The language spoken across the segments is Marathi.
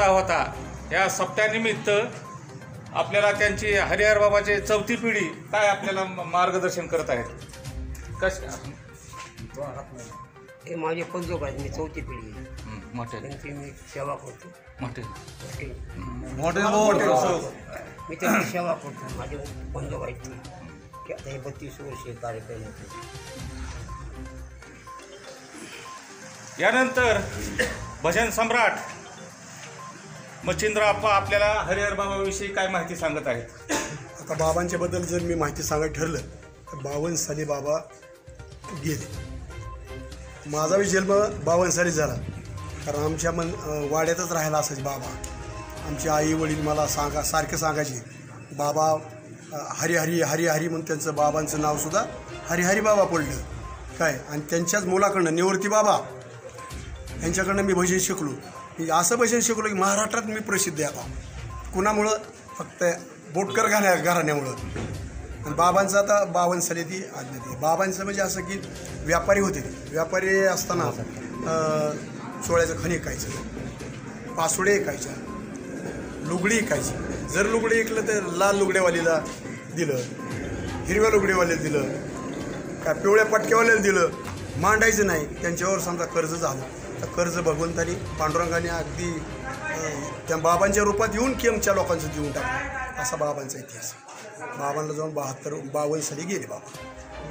सप्ताह होता, या सप्त्यानिमित्त आपल्याला त्यांची हरिहर बाबाची चौथी पिढी काय आपल्याला मार्गदर्शन करत आहेत? हे माझे पंजोबा आहेत, मी चौथी पिढी आहे. मोठे त्यांची मी सेवा करतो. मोठे मी त्यांची सेवा करतो. माझे पंजोबा आहेत की आता हे 32 वर्षीय कार्यक्रम होते. यानंतर भजन सम्राट मच्छिंद्र आप्पा आपल्याला हरिहर बाबाविषयी काय माहिती सांगत आहेत? आता बाबांच्याबद्दल जर मी माहिती सांगायला ठरलं तर 52 साली बाबा गेले. माझा बी जन्म 52 साली झाला, कारण आमच्या वाड्यातच राहायला असायचे बाबा. आमचे आई वडील मला सारखे सांगायचे बाबा हरिहरी हरिहरी म्हणून त्यांचं बाबांचं नावसुद्धा हरिहरी बाबा पडलं काय. आणि त्यांच्याच मुलाकडनं निवृत्ती बाबा यांच्याकडनं मी भजन शिकलो. मी असं भजन शिकलो की महाराष्ट्रात मी प्रसिद्ध आहे. आता कुणामुळं? फक्त बोटकर घराण्यामुळं. आणि बाबांचं आता 52 साली ती आज्ञा ती. बाबांचं म्हणजे असं की व्यापारी होते. व्यापारी असताना सोळ्याचं खण ऐकायचं, पासोडे ऐकायच्या, लुगडी ऐकायची. जर लुगडी ऐकलं तर लाल लुगडेवालीला दिलं, हिरव्या लुगडेवाल्याला दिलं, काय पिवळ्या पटक्यावाल्याला दिलं. मांडायचं नाही. त्यांच्यावर समजा कर्ज झालं तर कर्ज भगवंतानी पांडुरंगाने अगदी त्या बाबांच्या रूपात येऊन केमच्या लोकांचं देऊन टाकलं. असा बाबांचा इतिहास. बाबांना जाऊन 52 साली गेले बाबा.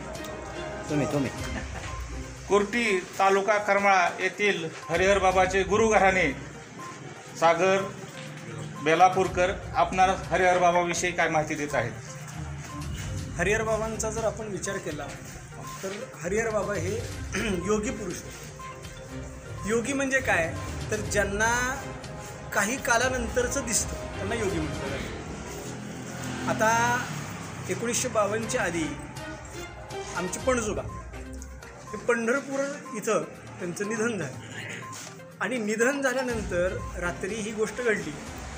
तुम्ही कुर्टी तालुका करमाळा येथील हरिहर बाबाचे गुरु घराणे सागर बेलापूरकर आपणाला हरिहर बाबाविषयी काय माहिती देत आहेत? हरिहर बाबांचा जर आपण विचार केला तर हरिहर बाबा हे योगी पुरुष आहेत. योगी म्हणजे काय तर ज्यांना काही कालानंतरचं दिसतं त्यांना योगी म्हटलं जातं. आता 1952च्या आधी आमचे पणजोबा हे पंढरपूर इथं त्यांचं निधन झालं. आणि निधन झाल्यानंतर रात्री ही गोष्ट घडली.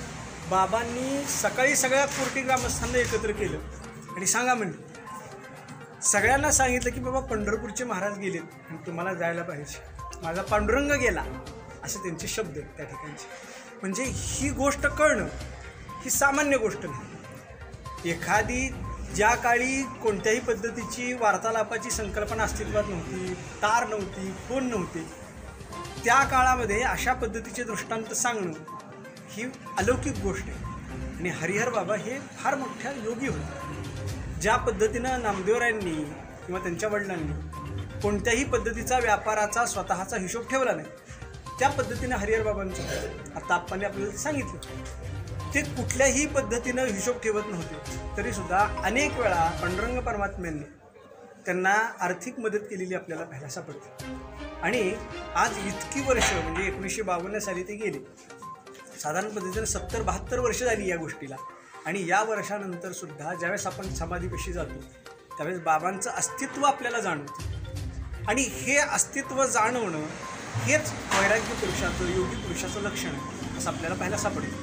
बाबांनी सकाळी सगळ्या कोर्टी ग्रामस्थांना एकत्र केलं आणि सांगा म्हणलं. सगळ्यांना सांगितलं की बाबा पंढरपूरचे महाराज गेलेत आणि तुम्हाला जायला पाहिजे. माझा पांडुरंग गेला असे त्यांचे शब्द आहेत त्या ठिकाणचे. म्हणजे ही गोष्ट कळणं ही सामान्य गोष्ट नाही. एखादी ज्या काळी कोणत्याही पद्धतीची वार्तालापाची संकल्पना अस्तित्वात नव्हती, तार नव्हती, फोन नव्हते, त्या काळामध्ये अशा पद्धतीचे दृष्टांत सांगणं ही अलौकिक गोष्ट आहे. आणि हरिहर बाबा हे फार मोठ्या योगी होते. ज्या पद्धतीनं नामदेवरायांनी किंवा त्यांच्या वडिलांनी कोणत्याही पद्धतीचा व्यापाराचा स्वतःचा हिशोब ठेवला नाही, त्या पद्धतीनं हरिहर बाबांचं आता आपण आपल्याला सांगितलं. ते कुठल्याही पद्धतीनं हिशोब ठेवत नव्हते, तरीसुद्धा अनेक वेळा पांडुरंग परमात्म्यांनी त्यांना आर्थिक मदत केलेली आपल्याला पाहायला सापडते. आणि आज इतकी वर्ष म्हणजे 1952 साली ते गेले. साधारण पद्धतीनं 70-72 वर्ष झाली या गोष्टीला. आणि या वर्षानंतरसुद्धा ज्यावेळेस आपण समाधीपाशी जातो त्यावेळेस बाबांचं अस्तित्व आपल्याला जाणवतं. आणि हे अस्तित्व जाणवणं हेच वैराग्य पुरुषाचं, योगी पुरुषाचं लक्षण आहे असं आपल्याला पाहायला सापडेल.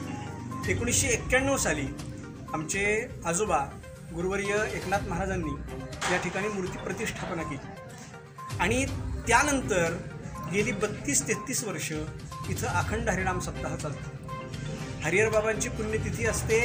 1991 साली आमचे आजोबा गुरुवर्य एकनाथ महाराजांनी या ठिकाणी मूर्ती प्रतिष्ठापना केली. आणि त्यानंतर गेली 32-33 वर्ष इथं अखंड हरिनाम सप्ताह चालतो. हरिहर बाबांची पुण्यतिथी असते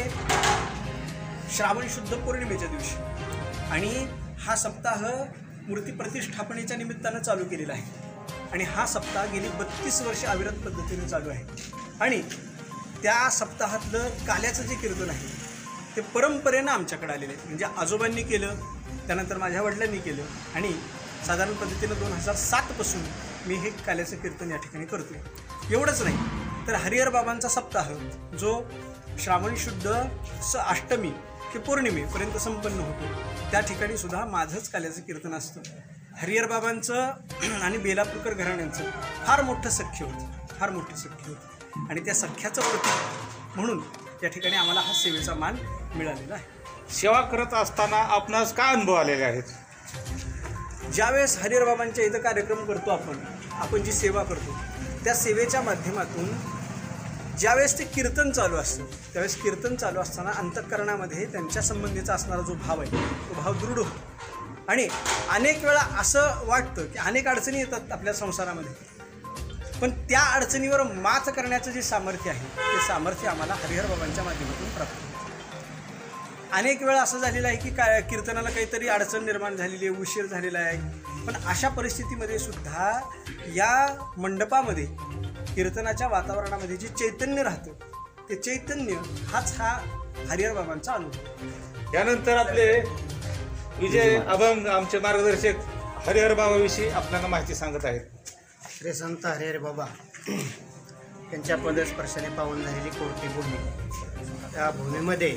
श्रावण शुद्ध पौर्णिमेच्या दिवशी. आणि हा सप्ताह मूर्ती प्रतिष्ठापनेच्या निमित्तानं चालू केलेला आहे. आणि हा सप्ताह गेली 32 वर्ष अविरत पद्धतीने चालू आहे. आणि त्या सप्ताहातलं काल्याचं जे कीर्तन आहे ते परंपरेनं आमच्याकडे आलेलं आहे. म्हणजे आजोबांनी केलं, त्यानंतर माझ्या वडिलांनी केलं आणि साधारण पद्धतीनं 2007पासून मी हे काल्याचं कीर्तन या ठिकाणी करतो आहे. एवढंच नाही तर हरिहर बाबांचा सप्ताह जो श्रावण शुद्ध अष्टमी ते पौर्णिमेपर्यंत संपन्न होतो त्या ठिकाणी सुद्धा माझंच काल्याचं कीर्तन असतं. हरिहर बाबांचं आणि बेलापूरकर घराण्यांचं फार मोठं सख्य होतं, फार मोठं सख्य होतं. आणि त्या सख्याचं प्रतीक म्हणून या ठिकाणी आम्हाला हा सेवेचा मान मिळालेला आहे. सेवा करत असताना आपणास काय अनुभव आलेले आहेत? ज्यावेळेस हरिहर बाबांच्या इथं कार्यक्रम करतो आपण जी सेवा करतो त्या सेवेच्या माध्यमातून ज्यावेळेस ते कीर्तन चालू असतं त्यावेळेस कीर्तन चालू असताना अंतःकरणामध्ये त्यांच्या संबंधीचा असणारा जो भाव आहे तो भाव दृढ होतो. आणि अनेक वेळा असं वाटतं की अनेक अडचणी येतात आपल्या संसारामध्ये, पण त्या अडचणीवर मात करण्याचं जे सामर्थ्य आहे ते सामर्थ्य आम्हाला हरिहर बाबांच्या माध्यमातून प्राप्त होतं. अनेक वेळा असं झालेलं आहे की काय कीर्तनाला काहीतरी अडचण निर्माण झालेली आहे, उशीर झालेला आहे, पण अशा परिस्थितीमध्ये सुद्धा या मंडपामध्ये कीर्तनाच्या वातावरणामध्ये जे चैतन्य राहतं ते चैतन्य हाच हा हरिहर बाबांचा अनुभव. यानंतर आपले विजय अभंग आमचे मार्गदर्शक हरिहर बाबाविषयी आपल्याला माहिती सांगत आहेत. श्री संत हरिहर बाबा यांच्या पदस्पर्शाने पावन झालेली कोणती भूमी, त्या भूमीमध्ये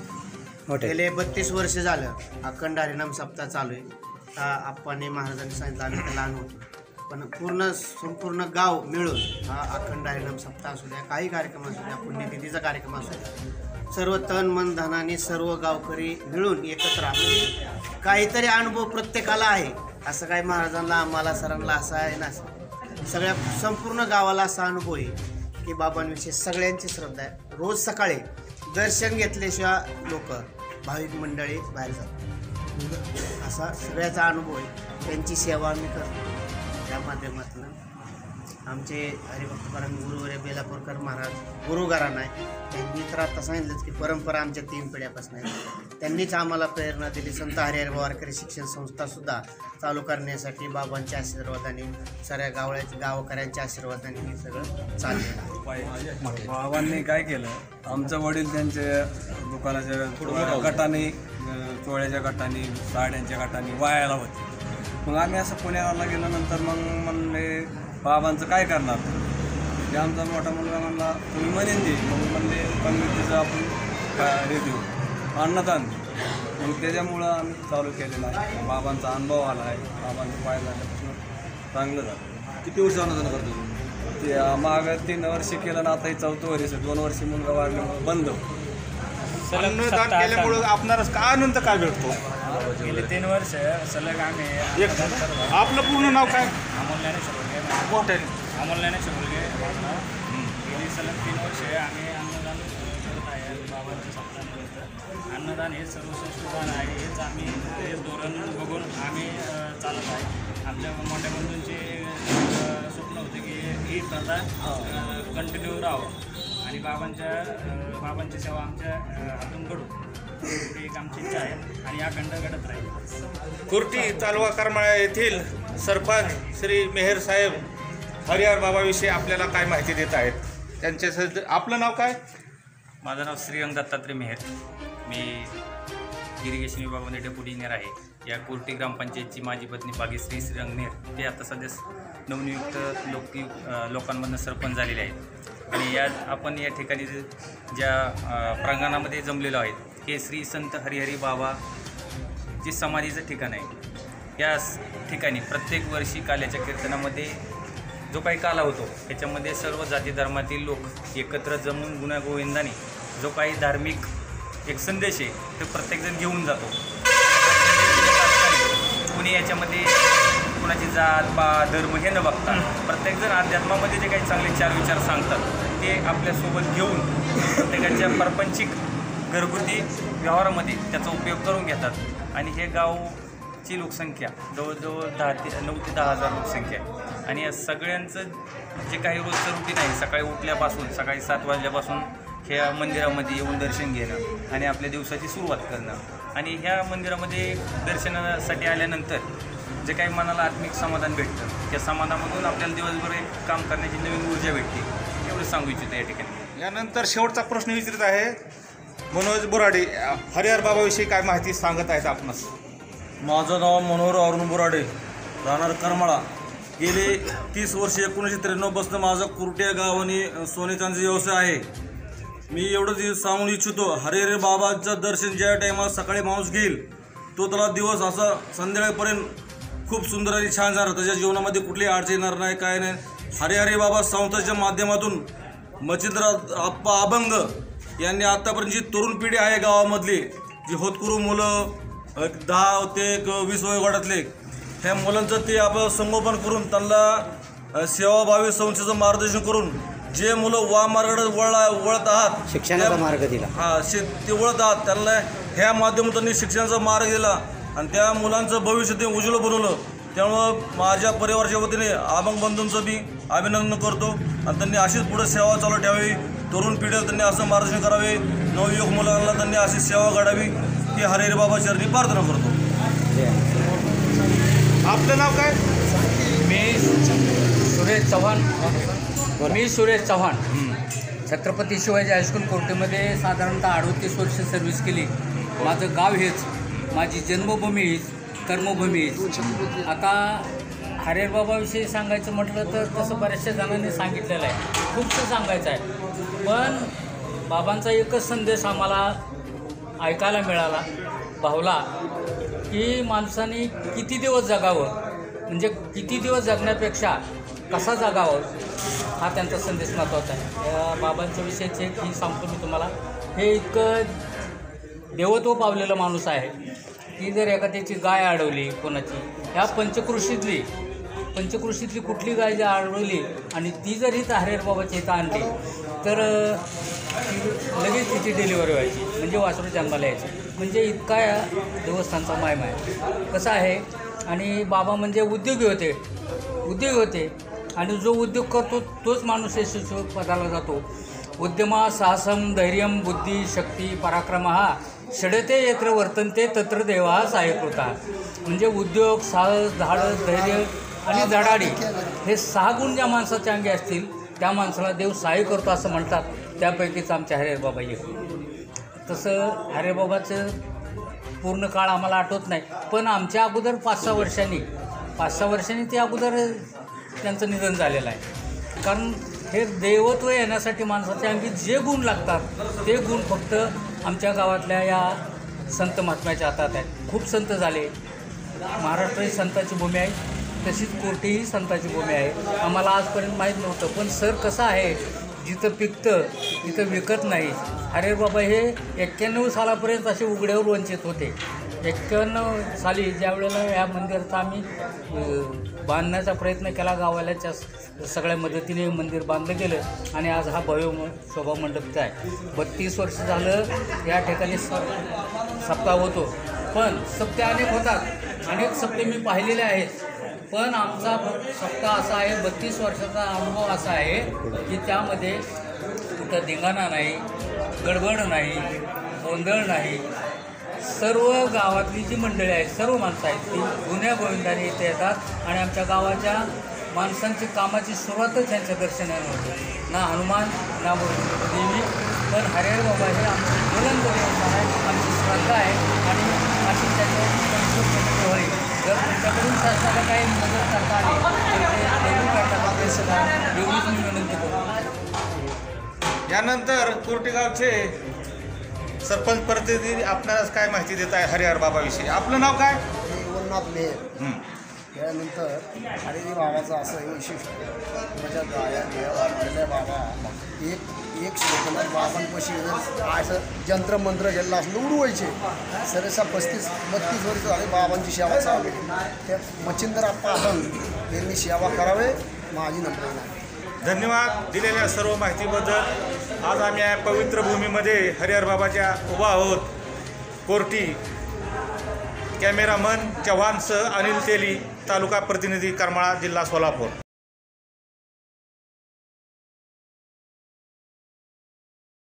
गेले 32 वर्ष झालं अखंड हरिनाम सप्ताह चालू आहे. आप्पाने महाराजांनी सांगितलं, आम्ही तर लहान होतो, पण संपूर्ण गाव मिळून हा अखंड हरिनाम सप्ताह असू द्या, काही कार्यक्रम असू द्या, पुण्यतिथीचा कार्यक्रम असू द्या, सर्व तन मन धनाने सर्व गावकरी मिळून एकत्र म्हणजे काहीतरी अनुभव प्रत्येकाला आहे. असं काही महाराजांना आम्हाला सरांना असं आहे ना, सगळ्या संपूर्ण गावाला असा अनुभव आहे की बाबांविषयी सगळ्यांची श्रद्धा आहे. रोज सकाळी दर्शन घेतल्याशिवाय लोक भाविक मंडळी बाहेर जातात, असा सगळ्याचा अनुभव आहे. त्यांची सेवा आम्ही करतो. त्या माध्यमातून आमचे हरिभक्तपरायण गुरुवर्य बेलापूरकर महाराज गुरुघराणा आहे. त्यांनी तर आता सांगितलंच की परंपरा आमच्या 3 पिढ्यापासून आहे. त्यांनीच आम्हाला प्रेरणा दिली. संत हरिहर वारकरी शिक्षण संस्थासुद्धा चालू करण्यासाठी बाबांच्या आशीर्वादाने, साऱ्या गावकऱ्यांच्या आशीर्वादाने हे सगळं चाललेलं आहे. बाबांनी काय केलं, आमचं वडील त्यांचे दुकानाच्या गटाने, चोळ्याच्या गटाने, साड्यांच्या गटाने वायाला होते. मग आम्ही असं पुण्याला गेल्यानंतर मग म्हणले बाबांचं काय करणार, ते आमचा मोठा मुलगा म्हणला तुम्ही म्हणेन दे, मग म्हणले कमिटीचं आपण हे देऊ अन्नदान देऊ. मग त्याच्यामुळं आम्ही चालू केलेलं आहे. बाबांचा अनुभव आला आहे, बाबांचं पाय झाल्यापासून चांगलं झालं. किती वर्ष अन्नदान करतो? ते मागं 3 वर्ष केलं ना, आता हे 4थं वर्ष, 2 वर्ष मुलगा वाढल्यामुळं बंद. अन्नदान केल्यामुळं आपणाला काय आनंद काय भेटतो? गेले 3 वर्ष सलग आम्ही एक आपलं पूर्ण नाव काय? अमोल ज्ञानेश्वर मुलगे, मोठ्याने. अमोल ज्ञानेश्वर मुलगे. गेली सलग 3 वर्ष आम्ही अन्नदान करत आहे. बाबांच्या सप्ताहानिमित्त अन्नदान हे सर्वश्रेष्ठ दान आहे, हेच आम्ही हे धोरण बघून आम्ही चालत आहे. आमच्या मोठ्या बंधूंचे स्वप्न होते की ही प्रथा कंटिन्यू राहावं आणि बाबांची सेवा आमच्या हातून घडू, ही एक आमची इच्छा आहे आणि अखंड घडत राहील. कुर्टी तालुका करमाळा येथील सरपंच श्री मेहर साहेब हरिहर बाबाविषयी आपल्याला काय माहिती देत आहेत? त्यांच्या आपलं नाव काय? माझं नाव श्रीरंग दत्तात्रय मेहर. मी इरिगेशन विभागामध्ये डेप्युटी इंजिनियर आहे. या कुर्टी ग्रामपंचायतची माझी पत्नी भाग्यश्री श्रीरंग मेहर ते आता सध्या नवनियुक्त लोकांमधून सरपंच झालेले आहेत. आणि आपण या ठिकाणी ज्या प्रांगणामध्ये जमलेलो आहेत हे श्री संत हरिहरी बाबा जे समाधीचं ठिकाण आहे. या ठिकाणी प्रत्येक वर्षी काल्याच्या कीर्तनामध्ये जो काही काला होतो त्याच्यामध्ये सर्व जाती धर्मातील लोक एकत्र जमून गुण्यागोविंदाने जो काही धार्मिक एक संदेश आहे तो प्रत्येकजण घेऊन जातो. कोणी याच्यामध्ये कोणाची जात पात धर्म हे न बघता प्रत्येकजण अध्यात्मामध्ये जे काही चांगले 4 विचार सांगतात ते आपल्यासोबत घेऊन प्रत्येकाच्या प्रापंचिक घरगुती व्यवहारामध्ये त्याचा उपयोग करून घेतात. आणि हे गावची लोकसंख्या जवळजवळ 9 ते 10 हजार लोकसंख्या आहे. आणि या सगळ्यांचं जे काही रोजचं रुटीन आहे सकाळी उठल्यापासून सकाळी 7 वाजल्यापासून ह्या मंदिरामध्ये येऊन दर्शन घेणं आणि आपल्या दिवसाची सुरुवात करणं आणि ह्या मंदिरामध्ये दर्शनासाठी आल्यानंतर जे काही मनाला आत्मिक समाधान भेटतं त्या समाधानामधून आपल्याला दिवसभर एक काम करण्याची नवीन ऊर्जा भेटते एवढं सांगू इच्छितो या ठिकाणी. यानंतर शेवटचा प्रश्न विचारित आहे मनोज बोराडे. हरिहर बाबाविषयी काय माहिती सांगत आहेत आपणास? माझं नाव मनोहर अरुण बोराडे, राहणार करमाळा. गेले 30 वर्ष 1993 पासून माझा कुर्ट्या गाव आणि सोने चांदीचा व्यवसाय आहे. मी एवढंच सांगू इच्छितो, हरिहर बाबांचं दर्शन ज्या टायमात सकाळी माणूस घेईल तो त्याला दिवस असा संध्याकाळपर्यंत खूप सुंदर आणि छान जाणार. त्याच्या जीवनामध्ये कुठलीही अडचण येणार नाही, काय नाही. हरिहर बाबा संस्थेच्या माध्यमातून मच्छिंद्र आप्पा अभंग यांनी आत्तापर्यंत जी तरुण पिढी आहे गावामधली, जी होतकरू मुलं 10 ते 20 वयोगटातले ह्या मुलांचं ते आपलं संगोपन करून त्यांना सेवाभावी संस्थेचं मार्गदर्शन करून जे मुलं मार्गाकडे वळत आहात शिक्षणाचा मार्ग दिला. ते वळत आहात त्यांना ह्या माध्यमातून त्यांनी शिक्षणाचा मार्ग दिला आणि त्या मुलांचं भविष्य ते उज्ज्वल बनवलं. त्यामुळं माझ्या परिवाराच्या वतीने अभंग बंधूंचं मी अभिनंदन करतो आणि त्यांनी अशीच पुढे सेवा चालू ठेवावी. तरुण पिढीला त्यांनी असं मार्गदर्शन करावे. नवयुवक मुलांना त्यांनी अशी सेवा घडावी ही हरिहर बाबा चरणी प्रार्थना करतो. आपलं नाव काय? मी सुरेश चव्हाण छत्रपती शिवाजी हायस्कूल कोर्टेमध्ये साधारणतः 38 वर्ष सर्व्हिस केली. माझं गाव हेच, माझी जन्मभूमी हीच, कर्मभूमी हीच. आता हरिहर बाबाविषयी सांगायचं म्हटलं तर तसं बऱ्याचशा जणांनी सांगितलेलं आहे, खूपसं सांगायचं आहे. पण बाबांचा एकच संदेश आम्हाला ऐकायला मिळाला, भावला, की माणसाने किती दिवस जगावं, म्हणजे किती दिवस जगण्यापेक्षा कसा जगावं हा त्यांचा संदेश महत्त्वाचा आहे. या बाबांच्या विषयीचे की सांगतो मी तुम्हाला, हे इतकं देवत्व पावलेलं माणूस आहे की जर एखाद्याची गाय अडवली कोणाची, ह्या पंचकृषीतली कुठली गाय जर अडवली आणि ती जर इथं हरिहर बाबाच्या इथं आणली तर लगेच तिची डिलिव्हरी व्हायची, म्हणजे वासरू जन्माला यायची. म्हणजे इतका या देवस्थानचा महिमा आहे. कसं आहे, आणि बाबा म्हणजे उद्योगी होते आणि जो उद्योग करतो तोच माणूस यशस्वी पदाला जातो. उद्यमा साहसम धैर्यम बुद्धी शक्ती पराक्रमः षडते यत्र वर्तन्ते तत्र देवा सहाय्यकृता. म्हणजे उद्योग, साहस, धाडस, धैर्य आणि धडाडी हे 6 गुण ज्या माणसाच्या अंगी असतील त्या माणसाला देव सहाय्य करतो असं म्हणतात. त्यापैकीच आमचे हरिहर बाबा एक. तसं हरिहर बाबाचं पूर्ण काळ आम्हाला आठवत नाही, पण आमच्या अगोदर 5-6 वर्षांनी ते अगोदर त्यांचं निधन झालेलं आहे. कारण हे देवत्व येण्यासाठी माणसाच्या अंगी जे गुण लागतात ते गुण फक्त आमच्या गावातल्या या संत महात्म्याच्या हातात आहेत. खूप संत झाले. महाराष्ट्र ही संताची भूमी आहे, तशीच कोर्टी ही संताची भूमी आहे. आम्हाला आजपर्यंत माहीत नव्हतं, पण सर कसं आहे, जिथं पिकतं तिथं विकत नाही. हरिहर बाबा हे 91 सालापर्यंत असे उघड्यावर वंचित होते. 91 साली ज्या वेळेला ह्या मंदिराचा आम्ही बांधण्याचा प्रयत्न केला, गावाल्याच्या सगळ्या मदतीने मंदिर बांधलं गेलं आणि आज हा भव्य शोभा मंडपचा आहे. 32 वर्ष झालं या ठिकाणी सप्ताह होतो. पण सप्ते अनेक होतात, अनेक सप्ते मी पाहिलेले आहेत. पण आमचा सप्ताह असा आहे, 32 वर्षाचा अनुभव असा आहे की त्यामध्ये कुठं धिंगाणा नाही, गडबड नाही, गोंधळ नाही. सर्व गावातली जी मंडळी आहेत, सर्व माणसं आहेत ती गुन्ह्या गोविंदाने इथे येतात आणि आमच्या गावाच्या माणसांची कामाची सुरुवातच यांच्या दर्शनाने होते. ना हनुमान ना देवी, पण हरिहर बाबा हे आमचं ज्वलंत व्यवसाय आहे, आमची श्रद्धा आहे आणि अशी त्याच्यावर होईल. जर तुमच्याकडून शासनाला काही मदत करता आली तर ते नेहमी करतात आपले सगळं, एवढीच मी विनंती करतो. यानंतर कुर्टीगावचे सरपंच प्रतिनिधी आपणास काय माहिती देत आहे हरिहर बाबाविषयी? आपलं नाव काय? वननाथ मेहर. यानंतर हरिहर बाबाचं असं वैशिष्ट्य, माझ्या गाया बाबा एक श्लोकनाथ बाबांपाशी जर असं जंत्रमंत्र गेलं असं उडवायचे. सरसा 35-32 वर्ष झाले बाबांची सेवा चालू. त्या मच्छिंद्र आप्पा अभंग यांनी सेवा करावे, माझी नम्र नाही. धन्यवाद दिलेल्या सर्व माहितीबद्दल. आज आम्ही या पवित्र भूमीमध्ये हरिहर बाबाच्या उभा आहोत. कोर्टी कॅमेरामन चव्हाणसह अनिल तेली, तालुका प्रतिनिधी करमाळा, जिल्हा सोलापूर.